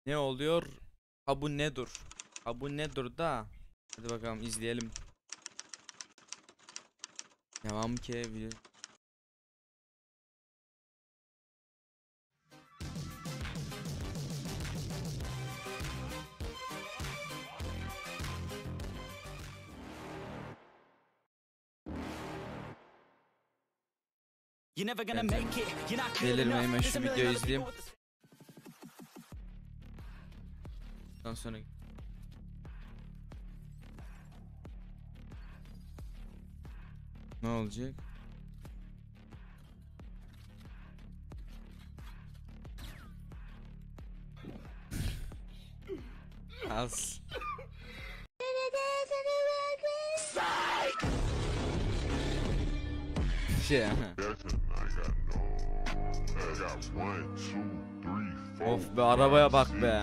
Ne oluyor? Ha bu nedir? Ha bu nedir da? Hadi bakalım izleyelim. Devam ki video. Delirmeyin, ben şu videoyu izleyeyim. Ondan sonra ne olacak? Az. Şey of be, arabaya bak be.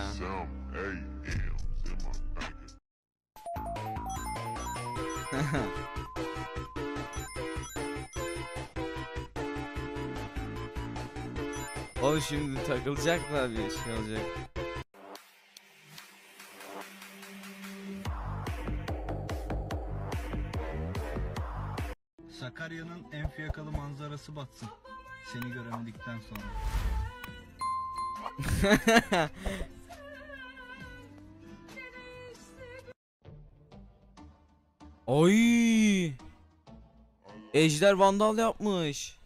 O şimdi takılacak da bir şey olacak. Sakarya'nın en fiyakalı manzarası batsın seni göremedikten sonra. Oy! Ejder Vandal yapmış.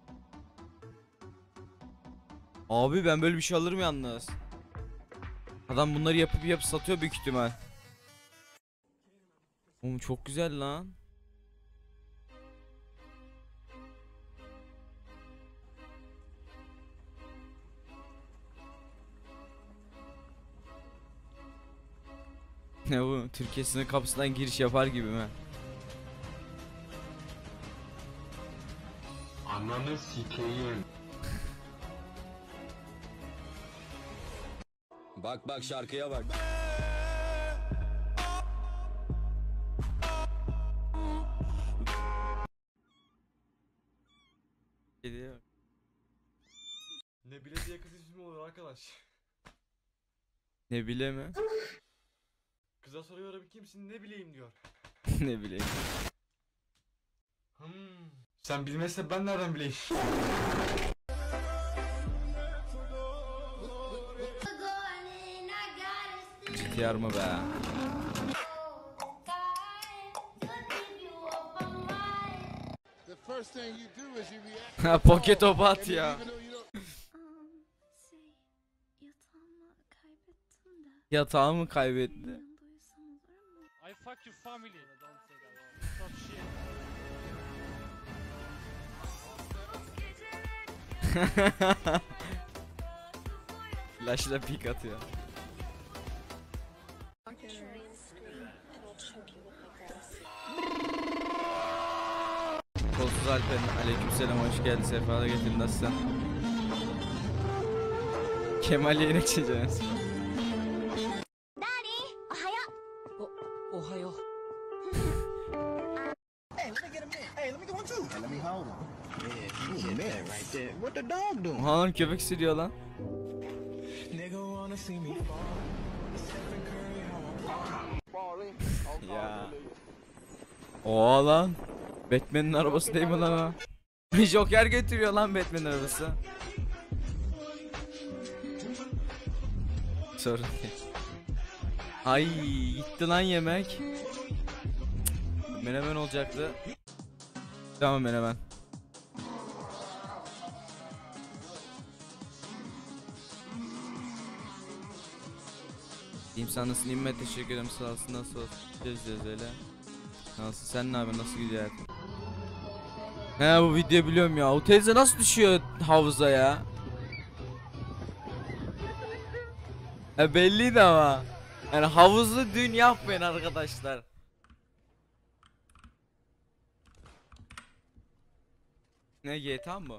Abi ben böyle bir şey alırım yalnız. Adam bunları yapıp satıyor büyük ihtimal. Oğlum çok güzel lan. Ne bu? Türkiye sınır kapısından giriş yapar gibi mi? Ananı sikeyim. Bak bak şarkıya bak. Geliyor. Ne bile diye kız ismi olur arkadaş. Ne bile mi? Kıza soruyorum kimsin ne bileyim diyor. Ne bileyim. Sen bilmezsen ben nereden bileyim? GTR mı be? Ha poket topu at ya. Yatağımı kaybetti. I fuck your family. Stop shit. Flash'la pik atıyor. Kolsuz Alper'in aleykümselam, hoş geldin, sefalar getirdin, nasılsın? Kemal yayına çekeceğiz. Oha lan, köpek sürüyor lan. Ya. Oha lan. Batman'in arabası değil mi lan o? Joker götürüyor lan Batman'in arabası. Sorun değil. Ay gitti lan yemek. Menemen olacaktı. Tamam menemen. İyiyim, sen nasılsın? İyiyim, teşekkür ederim, sağ olsun. Nasıl olsun? Gezeceğiz öyle. Nasıl, sen ne yapıyorsun, nasıl gidiyor hayatın? He bu video biliyorum ya. O teyze nasıl düşüyor havuza ya? He belliydi ama. Yani havuzlu düğün yapmayın arkadaşlar. Ne GTA mı?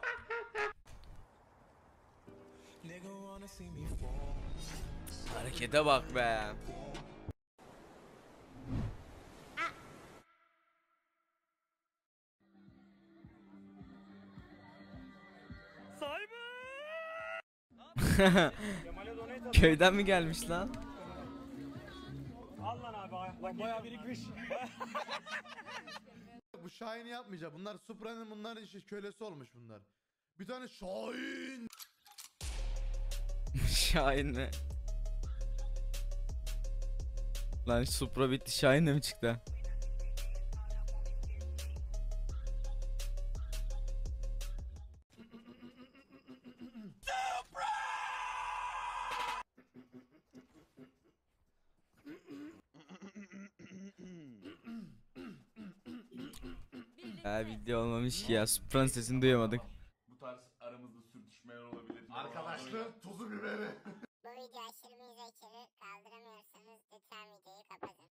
Harekete bak be. Kemal'e donet Köyden mi gelmiş lan? Al lan abi. Bak bayağı birikmiş. Bu Şahin'i yapmayacak. Bunlar Supra'nın bunların işte kölesi olmuş bunlar. Bir tane Şahin. Şahin mi? Lan Supra bitti, Şahin de mi çıktı? Video olmamış ki ya, Supra'nın sesini duyamadık. Bu tarz aramızda sürtüşmeler olabilir. Arkadaşlığın tuzu biberi. Bu video aşırı mizah içerir. Kaldıramıyorsanız lütfen videoyu kapatın.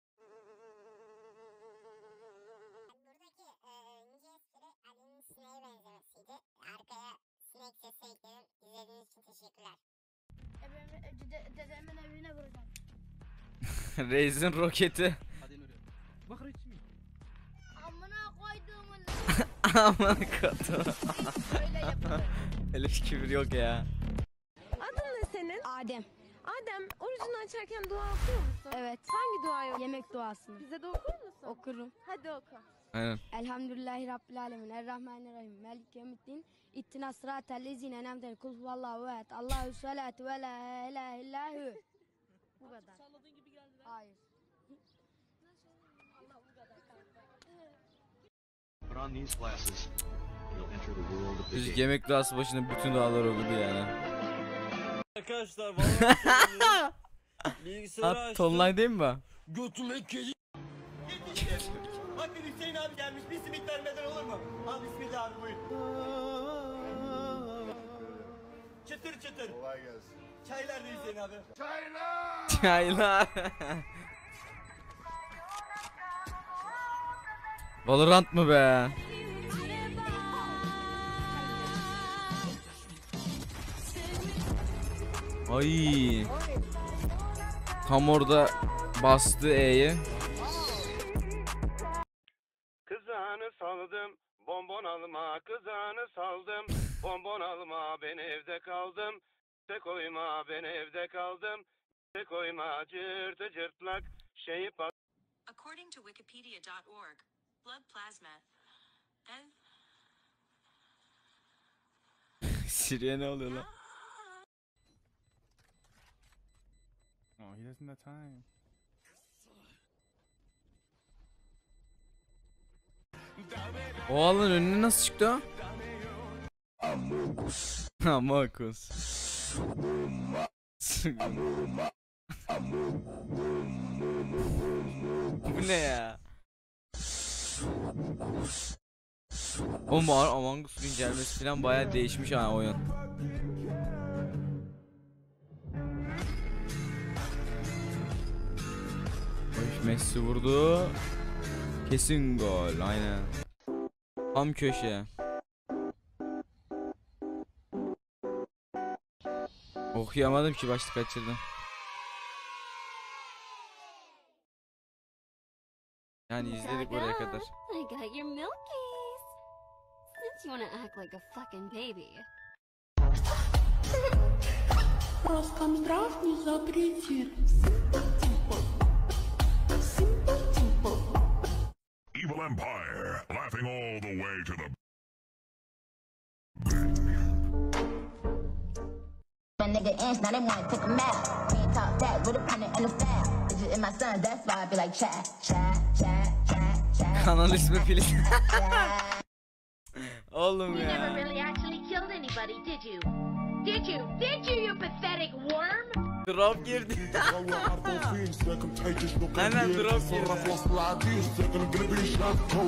Buradaki ince espri Ali'nin sineğe benzemesiydi. Arkaya sinek sesi ekledim. İzlediğiniz için teşekkürler. Dedemin evine vuracağım. Reis'in roketi. Amına koyduğumun. Aman kadın. Öyle yapılır. Öyle bir küfür yok ya. Adın ne senin? Adem. Adem, orucunu açarken dua okuyor musun? Evet. Hangi duayı? Yemek duasını. Bize de okur musun? Okurum. Hadi oku. Aynen. Elhamdülillahi Rabbil Alemin. Errahmanirrahim. Melik yevmiddin. İttina sıratel lezine nemden. Kul huvallahu ehad. Allahu salatu ve la ilahe illahu. Bu kadar. Salladığın gibi geldi be. Hayır. Allah bu kadar. Put on these glasses. You'll enter the world of the Biz yemek duası başında bütün dualar okudu yani. Arkadaşlar vallahi bilgisayarı At açtım. tonlay değil mi bu? Götüme kedi. Bakın Hüseyin abi gelmiş. Bir simit vermeden olur mu? Al bismillah abi buyur. Çıtır çıtır. Kolay gelsin. Çaylar da Hüseyin abi. Çaylar. Valorant mı be? Ay. Tam orada bastı E'yi. Kızağını saldım, bonbon alma, kızağını saldım, bonbon alma, ben evde kaldım, de koyma, ben evde kaldım, de koyma, cırtı cırtlak, şeyi pat. According to Wikipedia.org, blood plasma and Siri'ye ne oluyor lan? Oh, he doesn't have time. O alan önüne nasıl çıktı o? Amogus. Bu ne ya? O Among Us güncellemesi falan bayağı değişmiş ha oyun. Oy, Messi vurdu. Kesin gol, aynen. Tam köşe. Okuyamadım ki, başlık kaçırdım. Yani izledik buraya kadar. I got your milkies. Since you wanna act like a fucking baby. Evil Empire, laughing all the way to the My nigga ends, now they wanna take him out. We ain't talk that with a pennant and a foul. It's just in my son, that's why I be like chat, chat, chat, chat, chat. Kanal ismi Filiz. Oğlum You never ya. really actually killed anybody, did you? Did you? Did you, you pathetic worm? Drop girdi. Hemen drop girdi.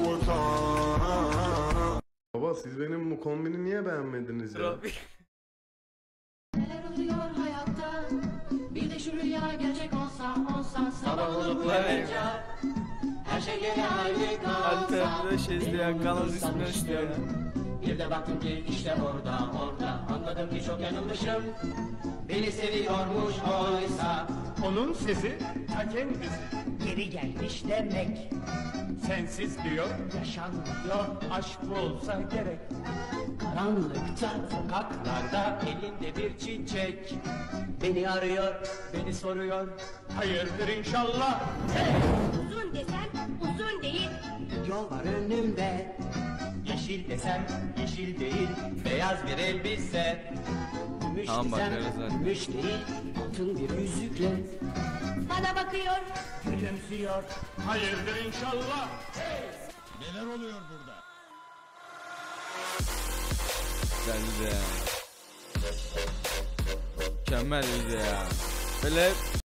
Baba siz benim bu kombini niye beğenmediniz ya? Drop. Neler oluyor hayatta? Bir de şu rüya gerçek olsa sabah olup uyanınca her şey gene aynı kalsa. Alternatif şey isteyen, kanal ismini isteyen. Bir de baktım ki işte orada anladım ki çok yanılmışım. Beni seviyormuş oysa Onun sesi ta kendisi. geri gelmiş demek. sensiz diyor, yaşanmıyor, aşk bu olsa gerek. Karanlıkta, sokaklarda, elinde bir çiçek. Beni arıyor, beni soruyor, hayırdır inşallah. Uzun desem uzun değil. Yol var önümde, yeşil desem yeşil değil, beyaz bir elbise. Gümüş Tamam, desem bakarız zaten. gümüş değil, altın bir yüzükle. Bana bakıyor. Gülümsüyor, hayırdır inşallah. Neler oluyor burada? Güzel ya. Mükemmel video ya. Böyle